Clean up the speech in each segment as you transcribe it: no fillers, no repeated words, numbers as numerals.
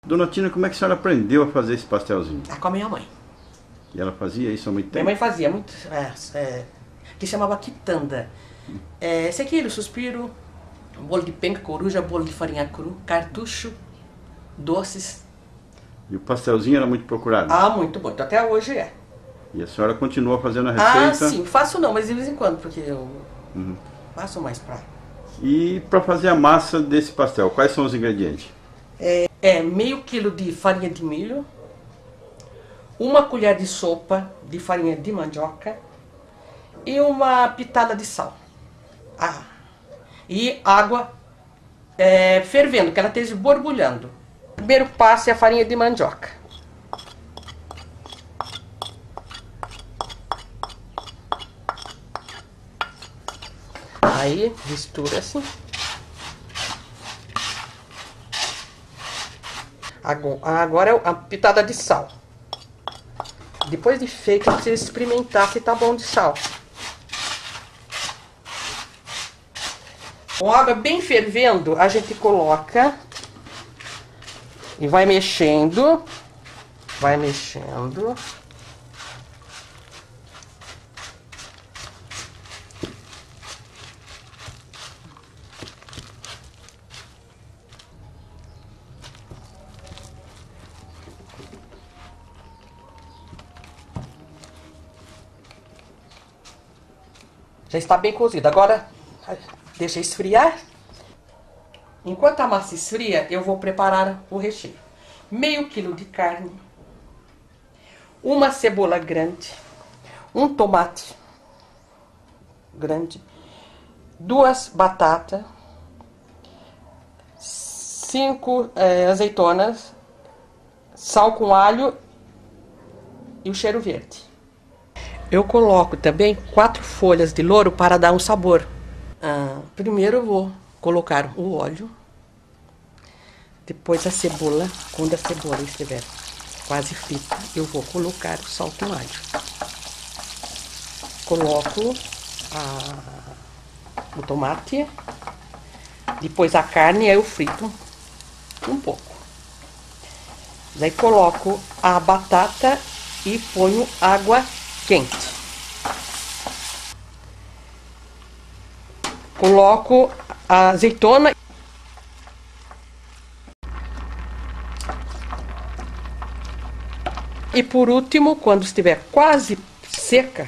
Dona Tina, como é que a senhora aprendeu a fazer esse pastelzinho? Com a minha mãe. E ela fazia isso há muito tempo? Minha mãe fazia muito, que chamava quitanda. Sequilho, suspiro, bolo de penca, coruja, bolo de farinha cru, cartucho, doces. E o pastelzinho era muito procurado? Ah, muito bom. Então, até hoje é. E a senhora continua fazendo a receita? Ah, sim. Faço não, mas de vez em quando, porque eu faço mais pra... E para fazer a massa desse pastel, quais são os ingredientes? Meio quilo de farinha de milho, uma colher de sopa de farinha de mandioca e uma pitada de sal. E água fervendo, que ela esteja borbulhando. O primeiro passo é a farinha de mandioca. Aí mistura assim. Agora é a pitada de sal. Depois de feito, precisa experimentar se tá bom de sal. Com a água bem fervendo, a gente coloca e vai mexendo. Vai mexendo. Já está bem cozido. Agora, deixa esfriar. Enquanto a massa esfria, eu vou preparar o recheio. Meio quilo de carne, uma cebola grande, um tomate grande, 2 batatas, 5 azeitonas, sal com alho e o cheiro verde. Eu coloco também 4 folhas de louro para dar um sabor. Primeiro eu vou colocar o óleo, depois a cebola. Quando a cebola estiver quase frita, eu vou colocar o sal com alho. Coloco o tomate, depois a carne, aí eu frito um pouco. Daí coloco a batata e ponho água quente. Coloco a azeitona. E por último, quando estiver quase seca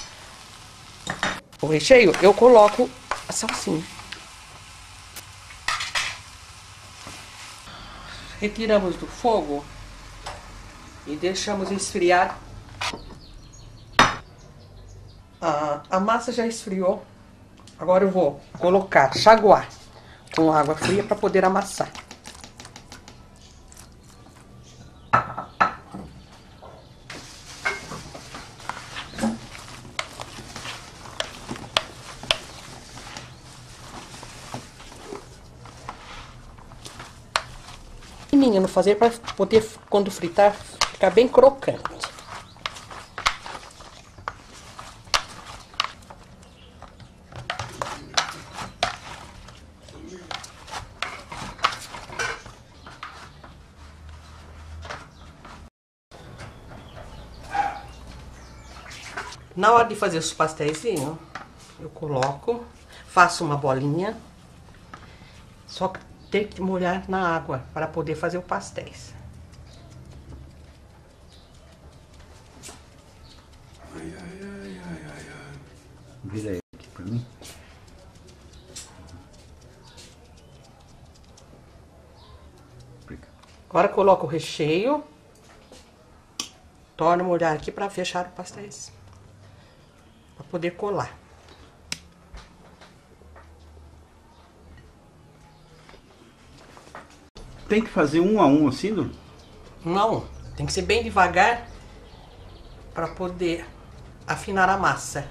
o recheio, eu coloco a salsinha. Retiramos do fogo e deixamos esfriar. A massa já esfriou. Agora eu vou colocar, chacoalhar com água fria para poder amassar. Fininho no fazer para poder, quando fritar, ficar bem crocante. Na hora de fazer os pastéisinhos, eu coloco, faço uma bolinha, só que tem que molhar na água para poder fazer o pastéis. Vira aí aqui pra mim. Agora coloco o recheio, torno a molhar aqui para fechar o pastéis. Para poder colar. Tem que fazer um a um assim, não? Um a um. Tem que ser bem devagar para poder afinar a massa.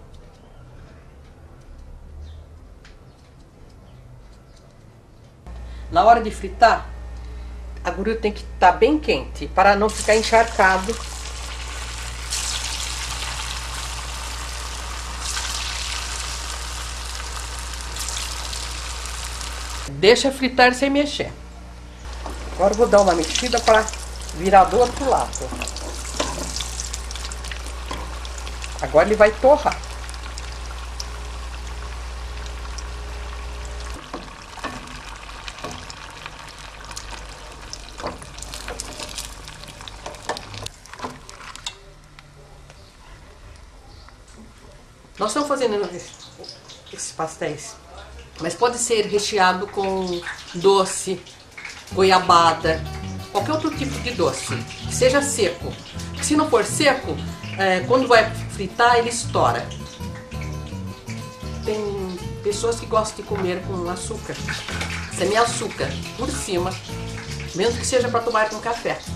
Na hora de fritar, a gordura tem que estar bem quente para não ficar encharcado. Deixa fritar sem mexer. Agora eu vou dar uma mexida para virar do outro lado. Agora ele vai torrar. Nós estamos fazendo esses pastéis, mas pode ser recheado com doce, goiabada, qualquer outro tipo de doce, que seja seco. Se não for seco, quando vai fritar ele estoura. Tem pessoas que gostam de comer com açúcar, semi-açúcar por cima, mesmo que seja para tomar com café.